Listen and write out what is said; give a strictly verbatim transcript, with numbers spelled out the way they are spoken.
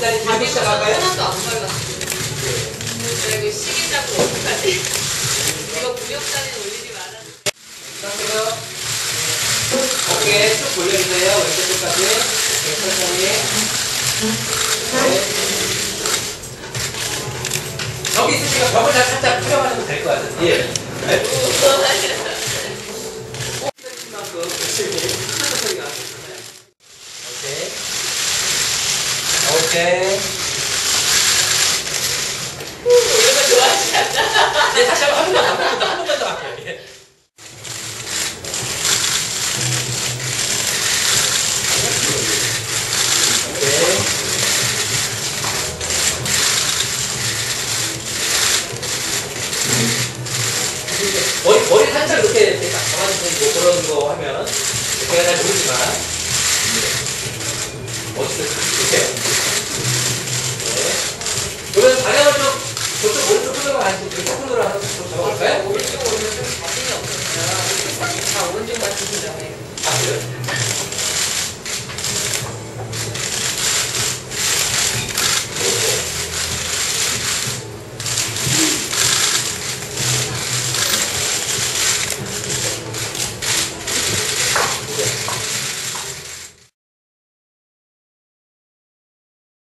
다리 들고 시작할까요? 하나도 안 발랐어. 나 이거 시계 잡고 어떡하지? 이거 구역사진 올리지 말았는데. 상태요. 어깨 쭉 돌려주세요. 왼쪽 끝까지. 천천히. 네. 여기 있으시면 벽을 다 살짝 풀어가셔도 될 것 같아요. 예. 만큼 열심히 소리가 나셨잖아요. 오케이. 오케이. 이런 거 좋아하지 않나? 네, 다시 한번 한 번만 더, 한 번만 더, 한 번만 더 할게요. 예. 오케이. 머리, 머리 살짝 이렇게, 이렇게 딱 잡아주는 거, 그런 거 하면, 제가 잘 모르지만, 멋있을 것 같아요. 네. 그러면 방향을 좀, 저쪽 오른쪽 손으로 가시고, 왼쪽 손으로 하나 좀 잡아볼까요? 오른쪽 오면 좀 자신이 없었어요. 다 오른쪽 맞추시잖아요. 아, 그래요?